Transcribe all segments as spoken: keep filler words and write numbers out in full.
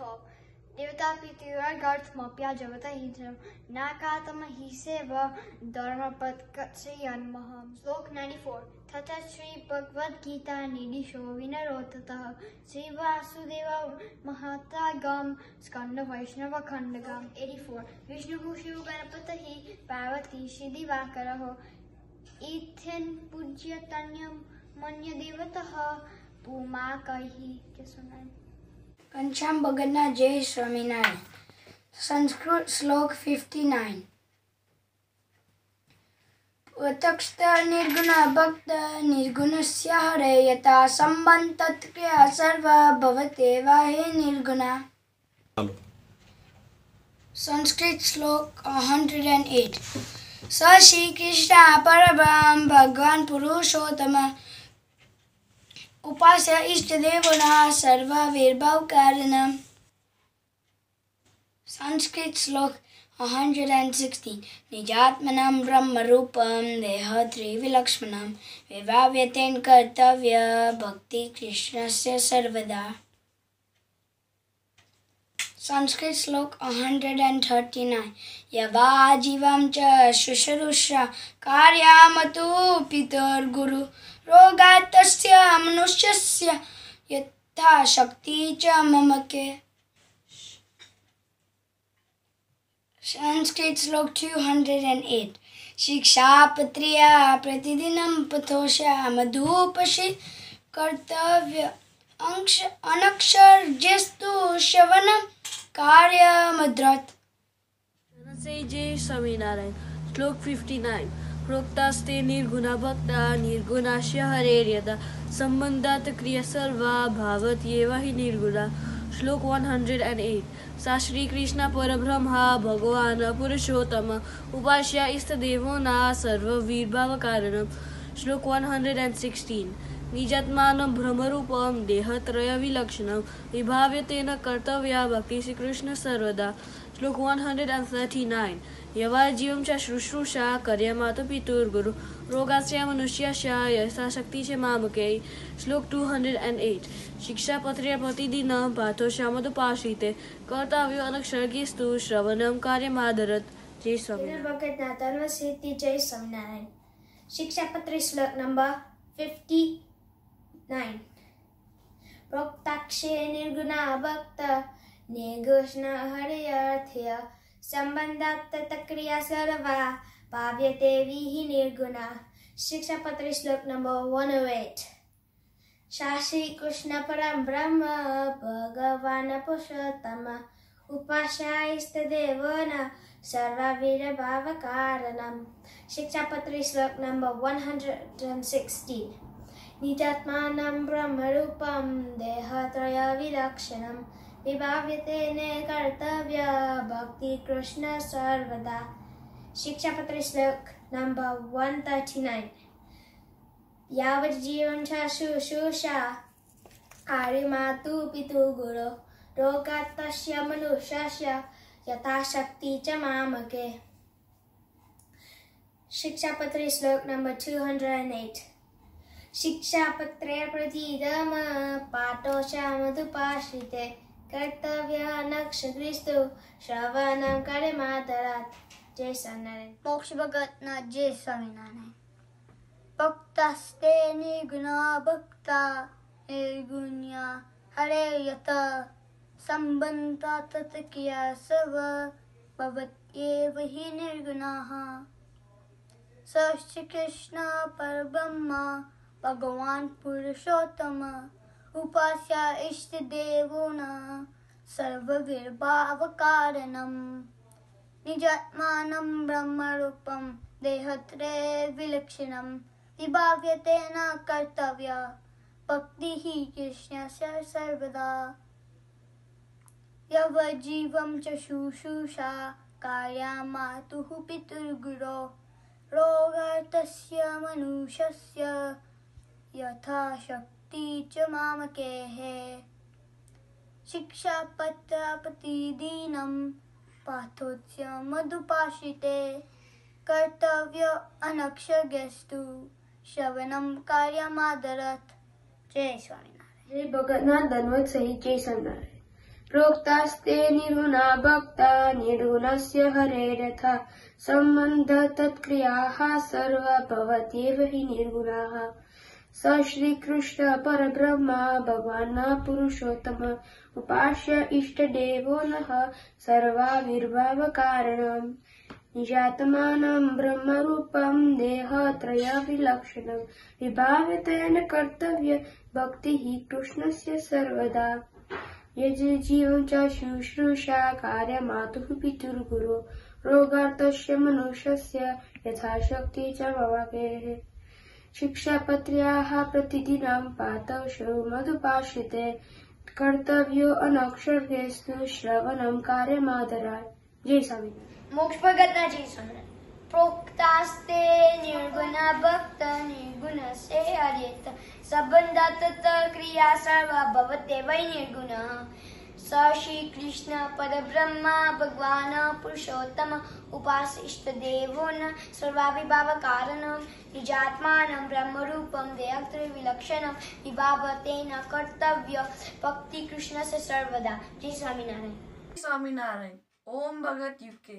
twelve. Devatapitirargarthmapya javatahitam nakatamahiseva dharmapatkatsyanmaham. Slok ninety-four. Tata Sri Bhagavad Gita Nidisho Vinarotataha Sri Vasudeva Mahatagam Skanda Vaishnava Khandagam. eighty-four. Vishnu Shiva Ganapatahi Parvati Shidivakaraho Ethan Pujyatanyam Manya Devataha Puma Kaihi. Kancham Bhagatna Jai Swaminarayan. Sanskrit Slok fifty-nine. Utakshta nirguna bhakta nirgunasya hare yata sambandh tatkriya sarva bhavate vahe nirguna. Sanskrit Slok one hundred eight. Sa Shri Krishna Parabram Bhagwan Purushottama Upasya Ishtadevana Sarva Virbhav Karanam. Sanskrit Slok one hundred sixteen. Nijatmanam Brahma Rupam Deha Trivilakshmanam Vivavyaten Kartavya Bhakti Krishnasya Sarvada. Sanskrit Slok one hundred thirty-nine. Yava Jivam Cha Shusharusha Karyamatu Pitar Guru Rogatasya Manushasya Yatha Shakti Cha Mamake. Sanskrit Slok two hundred eight. Shiksha Patriya Pratidinam Pathosha Madhupashi Kartavya Anakshar Jestu Shavanam Karya Madrat. Say Jai Swaminarayan. Slok fifty-nine. Proktaste nirguna bhakta nirgunasya hareryada sambandhat kriya sarva bhavat yeva hi nirguna. Slok one hundred eight. Sa Shri Krishna Parabrahma Bhagavan Purushottama Upasya Istadevo Na Sarva Virbhava Karanam. Slok one hundred sixteen. Nijatmanam Brahmarupam Dehatraya Vilakshanam Vibhavyatena Kartavya Bhakti Sri Krishna Sarvada. Slok one hundred thirty-nine. Yava Jivam Cha Shushrusha Karyamata Pitur Guru Rogasya Manushya Yasa Shakti Cha Mamake. Slok two hundred eight. Shiksha Patriya Patidinam Patho Shamadupashite Kartavya Anaksharagistu Shravanam Karyamadarat. Jai Swaminarayan. Bhagatna Dharma Siddhi Jai Swaminarayan. Shiksha Patri Slok number fifty-nine. Proktakshe Nirguna Bhakta Nirgushna Hariyarthya Sambandhat Takriya Sarva Bhavyate Vihi Nirguna. Shiksha Patri Slok number one oh eight. Shashi Krishna Param Brahma Bhagavana Purushottama Upasya Istadevana Sarva Vira Bhava Karanam. Shiksha Patri Slok number one hundred sixteen. Nijatmanam Brahma Rupam Dehatraya Vilakshanam Vibhavyatene Kartavya Bhakti Krishna Sarvada. Shiksha Patri Slok number one thirty-nine. Yavat Jivan Cha Shushusha Karimatu Pitu Guru Rogatasya Manushasya Yatha Shakti Cha Mamake. Shiksha Patri Slok number two hundred eight. Shiksha Patre Pratidama Patosha Madhupashite Kartavya Nakshagristu Shravanam Karimadarat. Jai Swaminarayan. Moksha Bhagatna Jai Swaminarayan. Bhaktaste nirguna bhakta nirgunya hare yata sambandha tatkya sava bhavatyeva hi nirgunaha. Sa Shri Krishna Parabrahma Bhagavan Purushottama Upasya Ishtadevona Sarva Virbhava Karanam. Nijatmanam Brahma Rupam Dehatre Vilakshanam Vibhavyatena Kartavya Bhakti hi Krishna Sarvada. Yava Jivam Cha Shushusha Karyamatuhu Pitur Guru Rogatasya Manushasya Yatha Shakti Cha Mamakehe. Shiksha Patra Patidinam Pathotsya Madhupashite Kartavya Anakshagastu Shravanam Karyamadarat. Jai Swaminarayan. Jai Bhagatna Dhanvat Sahi Jai Swaminarayan. प्रोक्तास्ते Nirguna भक्ता निर्गुणस्य हरेरथा सम्बन्ध तत्क्रियाः सर्वा भवत्येव हि निर्गुणाः। स श्रीकृष्ण परब्रह्म भगवान् पुरुषोत्तम उपास्य इष्टदेवो नः सर्वाविर्भावकारणम् निजात्मानं ब्रह्मरूपं देहत्रयविलक्षणं विभाव्यतेन कर्तव्य भक्तिः कृष्णस्य सर्वदा। यज्जीवं च शुश्रूषा कार्यमातुः पितुर्गुरो रोगार्तस्य मनुष्यस्य यथाशक्ति च ममाकेः। शिक्षापत्र्याः प्रतिदिनं पाठौ मधुपाश्रिते कर्तव्यो अनक्षरकेस्तु श्रवणं कार्यमादरात्। जय स्वामिनारायण। मोक्ष भगतना जय स्वामिनारायण। प्रोक्तास्ते निर्गुण भक्त निर्गुण से हरेत संबंधा तत् क्रिया सर्वा भवते वै निर्गुण। स श्री कृष्ण परब्रह्म भगवान् पुरुषोत्तम उपास्य इष्टदेवो न सर्वाविभाव कारणं निजात्मानं ब्रह्मरूपं देहत्रय विलक्षणं विभावते न कर्तव्य भक्ति कृष्ण से सर्वदा। जय स्वामीनारायण। स्वामीनारायण। ओम भगत युके।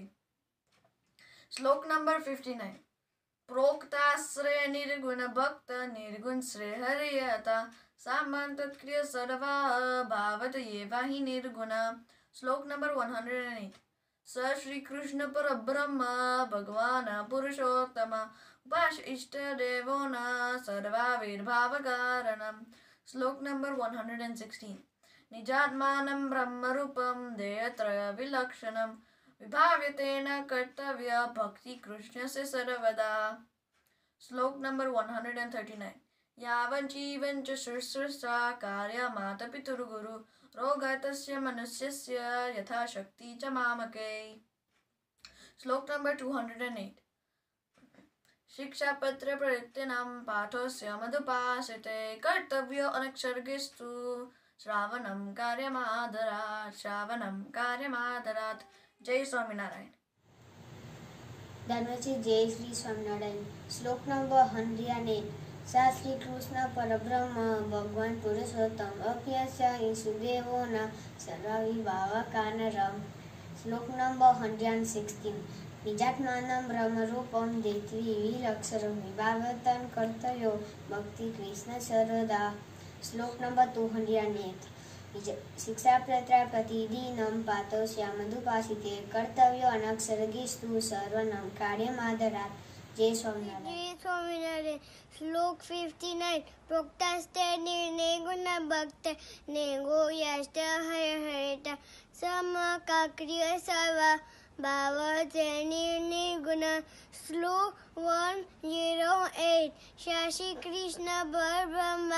श्लोक नंबर फिफ्टी नाइन। प्रोक्ताश्रय निर्गुण भक्त निर्गुण श्रेय हरियता सामान तत्क्रिय सर्वा भावत येवा हि निर्गुण। श्लोक नंबर वन हंड्रेड एट। स श्री कृष्ण परब्रह्म भगवान पुरुषोत्तम उपास्य इष्ट देवो न सर्वाविर्भाव कारणम। श्लोक नंबर वन हंड्रेड सिक्सटीन। निजात्मानं ब्रह्मरूपं देहत्रय विलक्षणं विभाव्यतेन कर्तव्य भक्ति कृष्णस्य सर्वदा। श्लोक number one hundred thirty nine. यावन् जीवन् च शुश्रूषा कार्यमातपितुर्गुरु रोगतस्य मनुष्यस्य यथाशक्ति च मामके। श्लोक नंबर टू हंड्रेड एट। शिक्षापत्र प्रवृत्तिनां पाठोऽस्य मधुपाश्रिते कर्तव्यो अनक्षरगेस्तु श्रावणं कार्यमादरात् श्रावणं कार्यमादरात्। जय स्वामीनारायण। धन्वंतरी जय श्री स्वामीनारायण। श्लोक नंबर हंड्रेड एट। सा श्री कृष्ण परब्रह्म भगवान पुरुषोत्तम अप्यस्य ईशुदेवो न सर्वविभावकारणम्। श्लोक नंबर हंड्रेड सिक्सटीन। निजात्मानं ब्रह्मरूपं देहत्रयविलक्षणं विभाव्यतेन कर्तव्यो भक्ति कृष्ण सर्वदा। श्लोक नंबर टू हंड्रेड एट। शिक्षापत्र प्रतिदिनं पाठोऽस्य मधुपाश्रिते कर्तव्यो अनक्षरगेस्तु श्रवणं कार्यमादरात्। जय स्वामीनारायण। जय स्वामीनारायण। श्लोक फिफ्टी नाइन। प्रोक्तास्ते निर्गुण भक्त निर्गुण यष्ट हर हरेत समकाक्रिय सर्वा भावते निर्गुण। श्लोक one zero eight. Shri Krishna परब्रह्म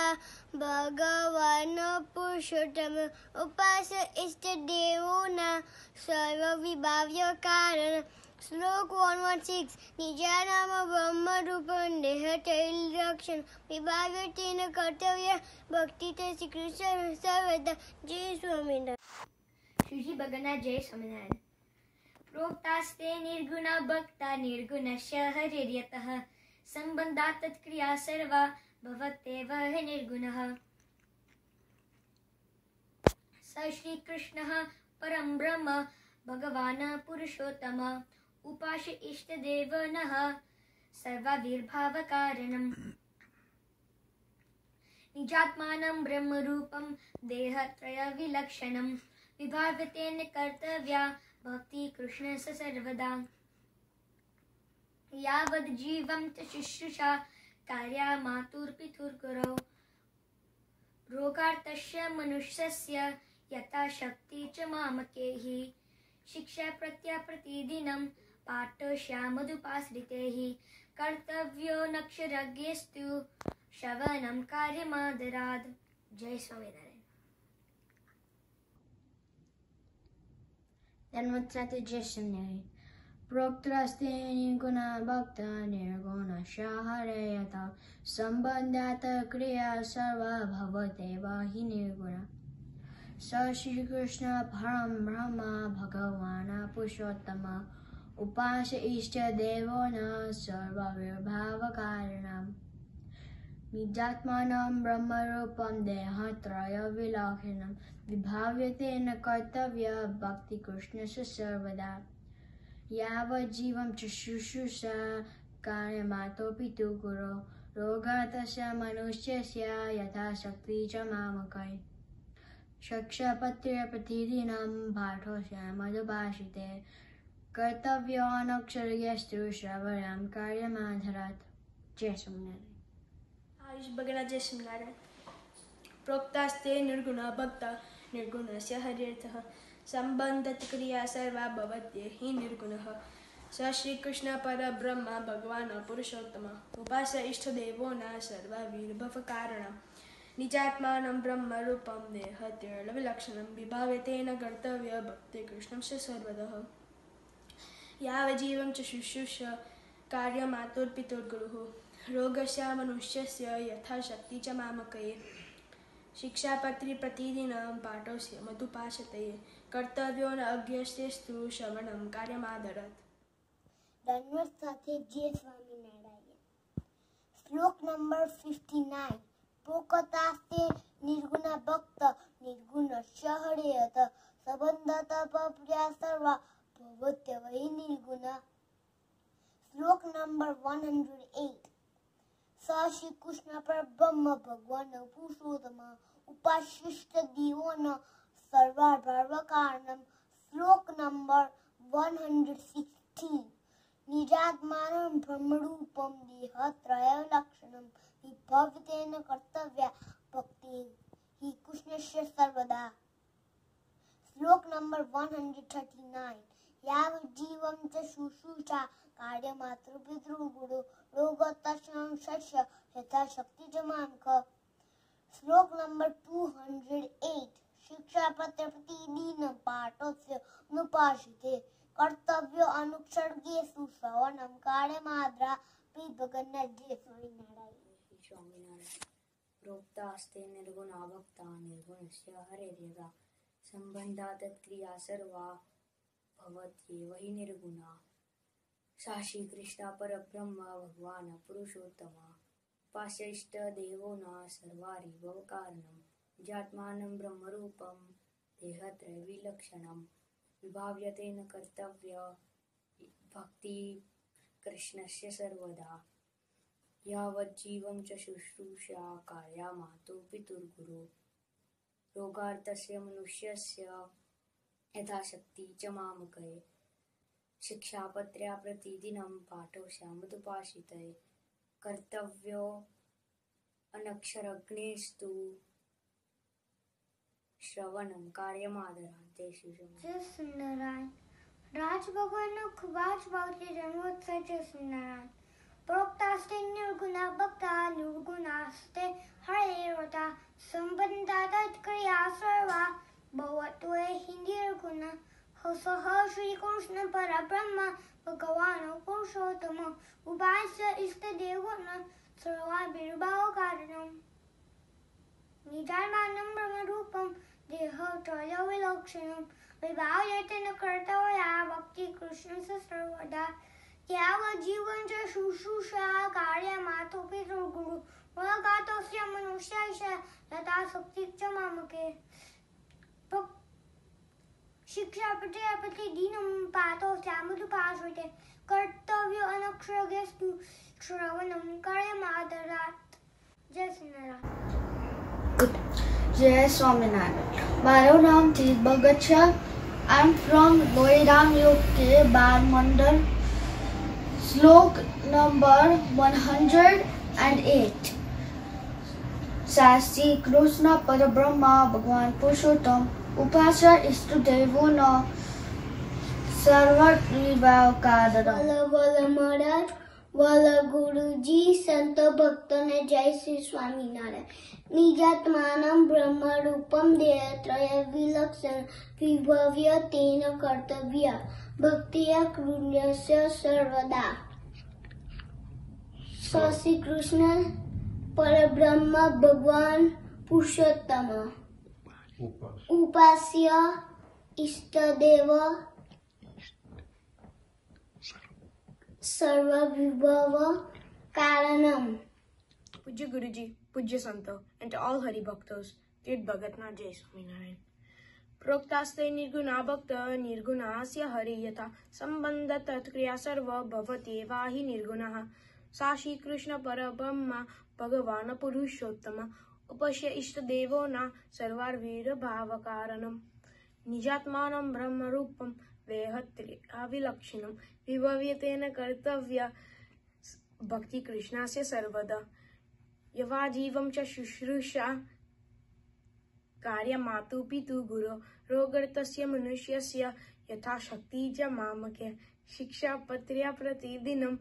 भगवान पुरुषोत्तम उपास्य इष्ट देवो न सर्वविभाव्य कारण। श्लोक वन वन सिक्स। निजानाम ब्रह्म रूपं देहत्रयविलक्षणं विभाव्यतेन कर्तव्य भक्ति श्री कृष्ण सर्वदा। जय स्वामीनारायण। श्री भगवान जय स्वामीनारायण। प्रोक्तास्ते निर्गुण भक्ता निर्गुणस्य हरेर्यतः संबंधा तत्क्रिया सर्वा भवत्येव हि निर्गुणः। स श्री कृष्णः परं ब्रह्म भगवान् पुरुषोत्तम उपास्य इष्टदेव नः सर्वाविर्भावकारणम् निजात्मानं ब्रह्मरूपं देहत्रयविलक्षणं विभाव्यतेन कर्तव्या भक्ति कृष्णस्य सर्वदा। यावद् जीवं च शुश्रूषा कार्या मातुर्पितुर्गुरौ रोगार्तस्य मनुष्यस्य यथाशक्ति च मामकैः। शिक्षापत्या प्रतिदिनं पाठोऽस्य मधुपाश्रितैः कर्तव्यो नक्षरज्ञेस्तु श्रवणं कार्यमादरात्। जय स्वामीनारायण। धन्वंतरी जय स्वामीनारायण। प्रोक्तास्ते निर्गुण भक्त निर्गुणस्य हरेयता संबंधात् क्रिया सर्वा भवत्येव हि निर्गुण। स श्री कृष्ण परं ब्रह्म भगवान् पुरुषोत्तम उपास्य इष्ट देवो न सर्वविर्भाव कारणम्। निजात्मानं ब्रह्मरूपं देहत्रयविलक्षणं विभाव्यते न कर्तव्य भक्तिकृष्णस्य सर्वदा यावज्जीवं च शुश्रूषा कार्यमातोऽपितु गुरो रोगातस्य मनुष्यस्य यथाशक्ति च मामकै शिक्षापत्रे प्रतिदिनं पाठोऽस्य मधुभाषिते कर्तव्यो अनक्षरस्तु श्रवणं कार्यमाधरात्। जय स्वामिनारायण। आयुष बगड़ा जय स्वामिनारायण। प्रोक्तास्ते निर्गुणा भक्ता निर्गुणस्य हरिर्थः संबंधत क्रिया सर्वा भवत्ये हि निर्गुणः स श्रीकृष्ण परब्रह्म भगवान् पुरुषोत्तम उपास्य इष्टदेवो न सर्वविर्भवकारणं निजात्मानं ब्रह्मरूपं देहत्रयविलक्षणं विभाव्यते न कर्तव्य भक्तिकृष्णस्य सर्वतः यावज्जीवं च शुश्रूष कार्यमातुर्पितुर्गुरुः रोगस्य मनुष्यस्य यथाशक्ति च मामकये शिक्षापत्रि प्रतिदिनं पाठोऽस्य मधुपाशते कर्तव्यो न अज्ञस्तेस्तु श्रवणं कार्यमादरात्। धन्यवाद साथे जय स्वामिनारायण। श्लोक नंबर फिफ्टी नाइन। प्रोक्तास्ते निर्गुण भक्त निर्गुणस्य हरेयत संबंधत प्रप्रिया सर्वा भवत्य वै निर्गुण। श्लोक नंबर वन हंड्रेड एट। स श्री कृष्ण परब्रह्म भगवान पुरुषोत्तम उपाशिष्ट देवो न सर्वभर्वकारणम। श्लोक नंबर वन हंड्रेड सिक्सटीन। निजात्मानं ब्रह्मरूपं देहत्रयविलक्षणं विभवते न कर्तव्या भक्ति हि कृष्णस्य सर्वदा। श्लोक number one hundred thirty nine. यावज्जीवं च शुश्रूषा कार्यमातृपितृगुरु रोगतस्य यथाशक्ति च मामकः। श्लोक नंबर टू हंड्रेड एट। शिक्षापत्र प्रतिदिनं पाठोऽस्य अनुपाशिते कर्तव्यो अनुसर्गेषु श्रवणं कार्यमाद्रापि भगवन्। जय स्वामिनारायण। स्वामिनारायण। प्रोक्तास्ते निर्गुणा भक्ता निर्गुणस्य हरेर्यदा संबंधात् क्रिया सर्वा भवत्येव हि निर्गुणा सा श्रीकृष्ण परब्रह्म भगवान् पुरुषोत्तम उपास्य इष्टदेवो न सर्वविर्भवकारणं निजात्मानं ब्रह्मरूपं देहत्रयविलक्षणं विभाव्यते न कर्तव्य भक्ति कृष्णस्य सर्वदा यावज्जीवं च शुश्रूषा कार्यमातु पितुर्गुरु रोगार्तस्य मनुष्यस्य यथाशक्ति च मामकये शिक्षापत्र्या प्रतिदिनं पाठोऽस्य मधुपाशिते कर्तव्यो अनक्षरग्नेस्तु श्रवणं कार्यमादरात्। जय श्री जय स्वामिनारायण। राज भगवान खुबाज बावली जन्मोत्सव। जय स्वामिनारायण। प्रोक्तास्ते निर्गुणा भक्ता निर्गुणास्ते हरेरता संबंधात् क्रिया सर्वा भवत्यो हि निर्गुण सः श्रीकृष्ण परब्रह्म भगवान् पुरुषोत्तम उपास्य इष्टदेवो न सर्वविर्भवकारणं निजात्मानं ब्रह्मरूपं देहत्रयविलक्षणं विभाव्यते न कर्तव्या भक्तिकृष्णस्य सर्वदा यावज्जीवं च शुश्रूषा कार्यमातुर्पितुर्गुरु रोगातस्य मनुष्यस्य यथाशक्ति च मामके शिक्षापत्रे प्रतिदिनं पाठोऽस्य मधुपाशिते कर्तव्यो अनक्षरस्तु श्रवणं कार्यमादरात्। जय स्वामिनारायण। जय स्वामिनारायण। મારું નામ તીર્થ ભગત છે. I'm from Loiram U K Bar Mandal. Slok number one hundred eight. Shastri Krishna परब्रह्म भगवान पुरुषोत्तम उपास्य इष्टदेवो न सर्वविर्भवकारणं। बोलो बोलो महाराज, बोलो गुरुजी, संत भक्तों ने जय श्री स्वामीनारायण। निजात्मानं ब्रह्मरूपं देहत्रयविलक्षणं विभव्यतेन कर्तव्या भक्त्या कृष्णस्य सर्वदा। स श्री कृष्ण परब्रह्म भगवान पुरुषोत्तम उपास्य इष्टदेव सर्वविभव कारणं पूज्य गुरुजी, पूज्य संतो, and to all Hari Bhaktas, Tirth Bhagatna Jai Swaminarayan. प्रोक्तास्ते Nirguna भक्त निर्गुणास्य हरि यथा संबंध तत्क्रिया सर्व भवत्येवा हि निर्गुणः सा श्री कृष्ण परब्रह्म भगवान पुरुषोत्तम उपश्य इष्ट देवो न सर्वार्वीर भाव कारणम निजात्मानं ब्रह्म रूपम वेहत्र्याविलक्षणम विभव्यतेन कर्तव्य भक्ति कृष्णस्य सर्वदा यवाजीवं च शुश्रूषा कार्य मातु पितु गुरो रोगर्तस्य मनुष्यस्य यथाशक्ति च मामके शिक्षापत्र्या प्रतिदिनं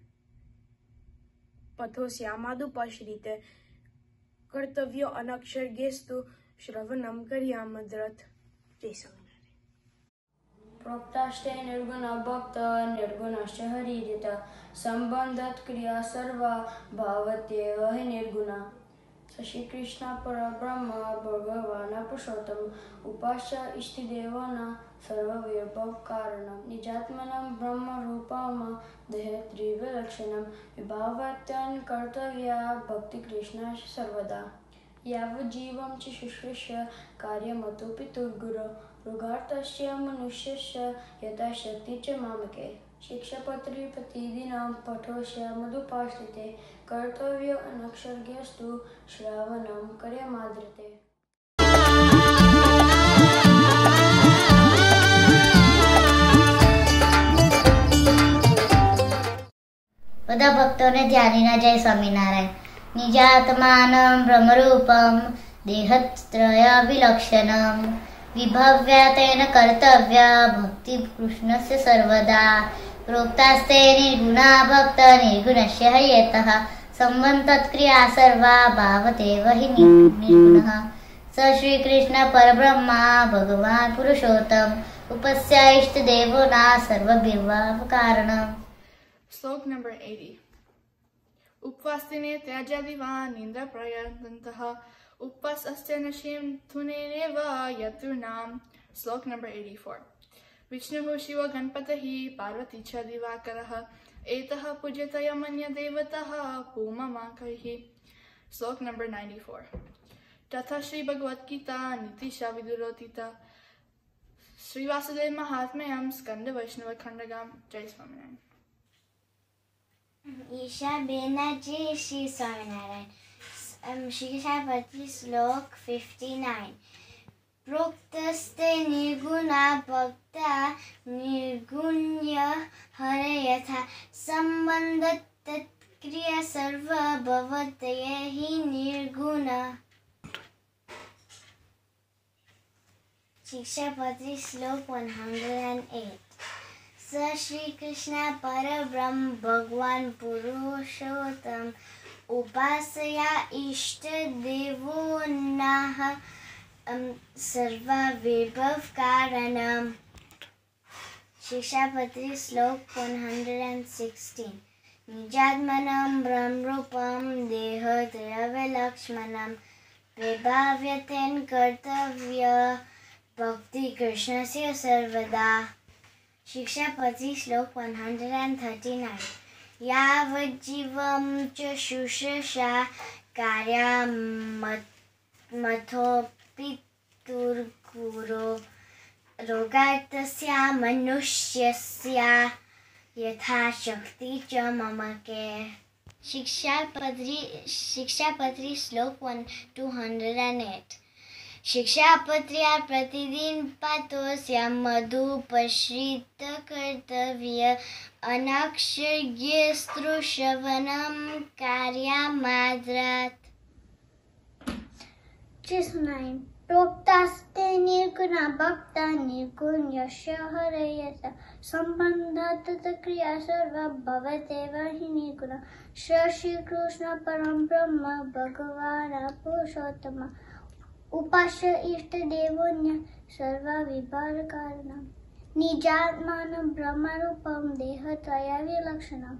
पथोस्यामादुपश्रिते कर्तव्यो अनक्षर्गेस्तु श्रवणं कर्यामद्रथ। जय स्वामिनारायण। प्रोक्तास्ते निर्गुण भक्त निर्गुणश्च हरिरित संबंधत क्रिया सर्वा भावत्येव हि निर्गुणा श्री कृष्ण परब्रह्म भगवान पुरुषोत्तम उपास्य इष्टदेवो न सर्वविभव कारणम निजात्मनं ब्रह्म रूपम देहत्रिविलक्षणम विभावत्यन कर्तव्या भक्ति कृष्ण सर्वदा यावज्जीवं च शुश्रूष्य कार्यमतो पितुर्गुरो रोगार्तस्य मनुष्यस्य यथाशक्ति च मामके शिक्षापत्रे प्रतिदिनं पठोस्यामदुपाश्रिते कर्तव्यो अनक्षर्गेस्तु श्रावणं कर्यमाद्रते। બધા ભક્તોને ધ્યાનીને જય સ્વામિનારાયણ। નિજાત્માनं બ્રહ્મરૂપં દેહત્રયાવિલક્ષણं વિભવ્યા તેન કર્તવ્ય ભક્તિ કૃષ્ણस्य सर्वदा प्रोक्तास्ते निर्गुणा भक्त निर्गुणस्य हयतः संबंधतत्क्रिया सर्वा भावतेव हि निर्गुणः स श्रीकृष्ण परब्रह्मा भगवान् पुरुषोत्तम उपस्य इष्टदेवो न सर्वविभव कारणम्। Slok number eighty. Upvastine tyajadiva nindra prayantantah upvas asya nashim thuneneva yaturnam. Slok number eighty-four. Vishnu Shiva Ganpatahi Parvati cha Divakaraha Etaha Pujataya Manya Devataha Pumamakahi. Slok number ninety-four. Tatha Shri Bhagavad Gita Nitisha Vidurotita Sri Vasudev Mahatmayam Skanda Vaishnava Khandagam. Jai Swaminarayan. Isha बेनाजी Shri Swaminarayan. Shikshapatri श्लोक fifty-nine. प्रोक्तस्ते Nirguna भक्ता निर्गुण्य हरे यथा संबंध तत्क्रिया सर्व भवत्येव हि निर्गुणा। शिक्षापत्री श्लोक one hundred eight. स श्री कृष्ण परब्रह्म भगवान पुरुषोत्तम उपासया इष्ट देवो नः सर्वविभव कारणम। शिक्षापत्री श्लोक वन हंड्रेड सिक्सटीन। निजात्मनं ब्रह्मरूपं देहत्रयविलक्षणं विभाव्यतेन कर्तव्य भक्ति कृष्णस्य सर्वदा। शिक्षापत्री श्लोक वन हंड्रेड थर्टी नाइन। यावज्जीवं च शुश्रूषा कार्यामथोपितुर्गुरो रोगार्तस्य मनुष्यस्य यथाशक्ति च ममके। शिक्षापत्री शिक्षापत्री श्लोक वन टू हंड्रेड एट। शिक्षापत्र्या प्रतिदिन पातोस्या मधुपश्रित कर्तव्य अनक्षर्गेस्तृश्रवणं कार्यामाद्रात्। Nine. प्रोक्तास्ते निर्गुणा भक्ता निर्गुण्यस्य हरयत संबंधात् क्रिया सर्वा भवत्येव हि निर्गुणः स श्रीकृष्ण परं ब्रह्म भगवान् पुरुषोत्तम उपास्य इष्टदेवोऽन्य सर्वविभव कारणम् निजात्मानं ब्रह्मरूपं देहत्रयविलक्षणं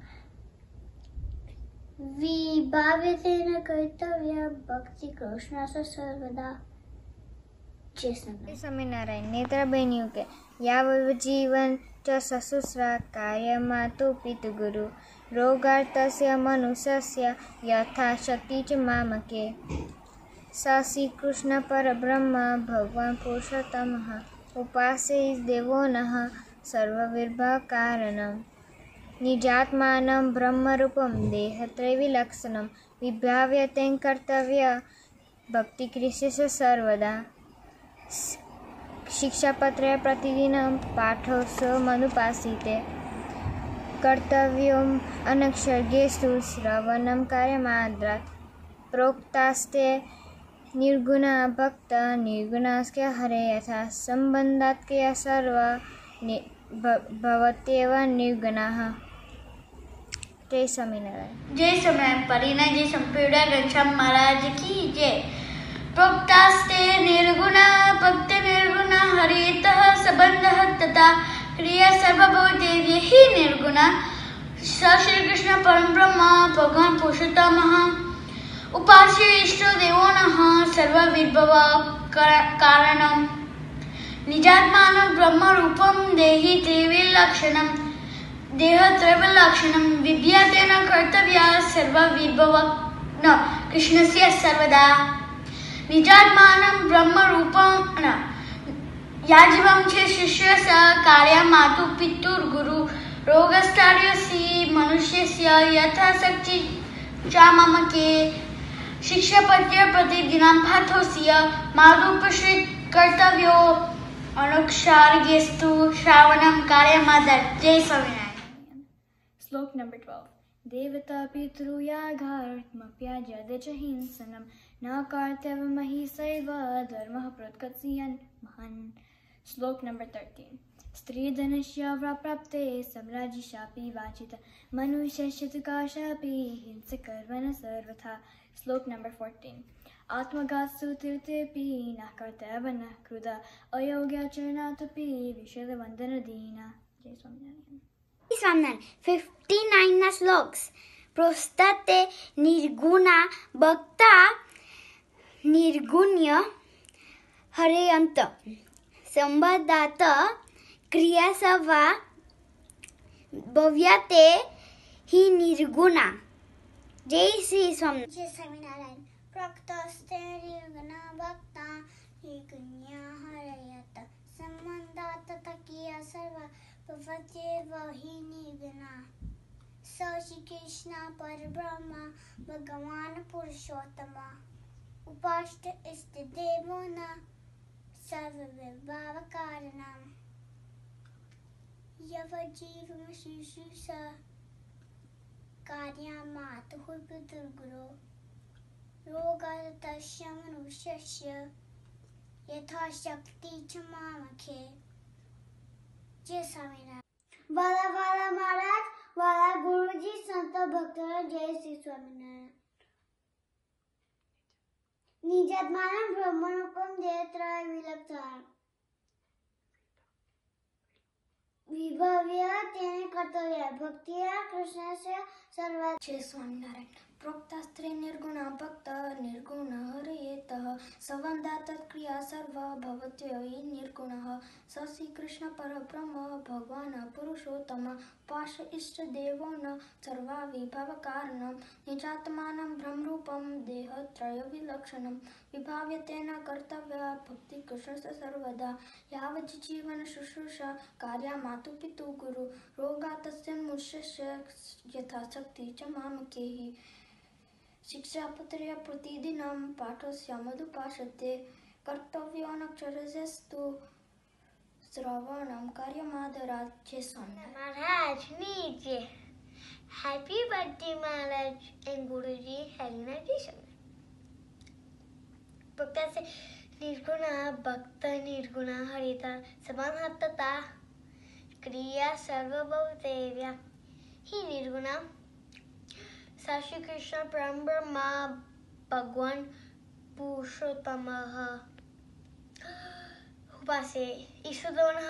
विभाव्यतेन कर्तव्य भक्ति कृष्णस्य सर्वदा। जय स्वामिनारायण। स्वामिनारायण। नेत्राबेनियों के यावज्जीवन च सशुश्रा कार्यमातु पितुगुरु रोगार्तस्य मनुष्यस्य यथाशक्ति च मामके स श्रीकृष्ण परब्रह्म भगवान् पुरुषोत्तमः उपासे देवो नः सर्वविर्भकारणम् निजात्मानं ब्रह्मरूपं देहत्रयविलक्षणं विभाव्यते कर्तव्य भक्तिकृष्णस्य सर्वदा शिक्षापत्रे प्रतिदिनं पाठोत्सव मनुपासिते कर्तव्यम् अनक्षर्गेषु श्रवणं कार्यमाद्रात् प्रोक्तास्ते निर्गुणा भक्त निर्गुणास्के हरे यथा सम्बन्धात्कया सर्व भवत्येव निर्गुणाः। जय स्वामीनारायण। जय स्वामीनारायण। परिणय जय संपूर्ण घनश्याम महाराज की जय। प्रोक्तास्ते निर्गुणा भक्त निर्गुणा हरितः संबंधः तथा क्रिया सर्वभूतेभ्यः ही निर्गुणा स श्री कृष्ण परम ब्रह्म भगवान पुरुषोत्तमः उपास्य इष्ट देवो नः सर्वविभव कारणम् निजात्मानं ब्रह्मरूपं देहि त्रिविलक्षणं देहत्रयविलक्षणं विद्यातेन कर्तव्या सर्वविभव न कृष्णस्य सर्वदा निजात्मानं ब्रह्मरूपं न याजवंशे शिष्यस्य कार्यं मातु पितुर्गुरु रोगस्तार्यसि मनुष्यस्य यथाशक्ति च ममके शिक्षापत्रे प्रतिदिनं पाठोस्य मादुपश्रित कर्तव्यो अनुक्षार्गेस्तु श्रावणं कार्यमादत्। जय Swaminarayan. Slok number twelve. Devata pitruyagartmapyaja च हिंसनं न कर्तव्यमहि सैव धर्मः प्रोत्कत्स्यन् महान्। Slok number thirteen. स्त्रीधनस्य प्राप्ते सम्राजिशापि वाचित मनुष्यस्य तु काशापि हिंसकर्मण सर्वथा। Slok number fourteen. आत्मघातसु तीर्थेऽपि न कर्तव्य न क्रुधा अयोग्याचरणादपि विषदवन्दनदीना। जय स्वामीनारायण। स्वामीनारायण। फिफ्टी नाइन ना श्लोक्स प्रोस्ताते निर्गुणा भक्ता निर्गुण्य हरेयंत संबंधात क्रियासवा भव्यते ही निर्गुणा। जय श्री स्वामी। जय स्वामीनारायण। प्रोक्तास्ते निर्गुणा भक्ता निर्गुण्या हरयत संबंधात क्रिया सर्व भवत्येव हि निर्गुणा स श्री कृष्ण परब्रह्म भगवान् पुरुषोत्तम उपास्य इष्ट देवो न सर्वविभव कारणम् यवजीवं शिशुष कार्यमातुः पितुर्गुरो रोगार्तस्य मनुष्यस्य यथाशक्ति च मामके। जय स्वामीनारायण। वाला वाला महाराज वाला गुरुजी संत भक्त जय श्री स्वामीनारायण। निजात्मानं ब्रह्मरूपं देहत्रय विलक्षणं विभव्य तेन कर्तव्य भक्त्या कृष्णस्य सर्वदा। जय स्वामीनारायण। प्रोक्तास्त्रे निर्गुणा भक्त निर्गुण हरेतः संबंधात क्रिया सर्व भवत्येव निर्गुणः स श्री कृष्ण परब्रह्म भगवान् पुरुषोत्तम उपास्य इष्ट देवो न सर्वविभव कारणं निजात्मानं ब्रह्मरूपं देहत्रयविलक्षणं विभाव्यते न कर्तव्या भक्ति कृष्णस्य सर्वदा यावत् जीवन शुश्रूषा कार्या मातु पितु गुरु रोगातस्य मनुष्यस्य यथाशक्ति च मामके शिक्षापत्रे प्रतिदिनं पाठोस्य मधुपाशते कर्तव्योऽनक्षरस्तु श्रवणं कार्यमादरात्। जय स्वामीनारायण। महाराज नीचे हैप्पी बर्थडे महाराज एंड गुरुजी हेलिना जी भक्त से निर्गुणा भक्त निर्गुणा हरिता समानता क्रिया सर्वभूतेभ्यः ही निर्गुणा स श्री कृष्ण परम ब्रह्म भगवान पुरुषोत्तमः उपासे ईश्वरः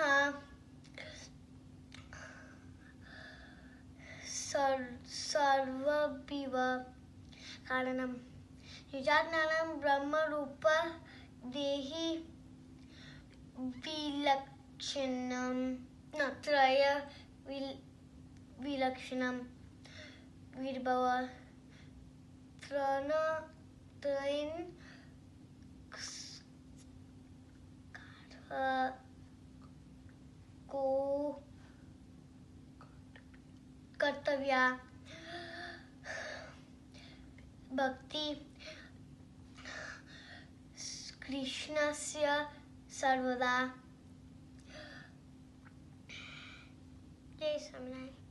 सर्वविभव कारणम् निजात्मानं ब्रह्मरूपं देहि विलक्षणं न त्रय विल विलक्षणम विर्भव त्रन त्रयीन को कर्तव्या भक्ति कृष्णस्य सर्वदा। जय स्वामीनारायण।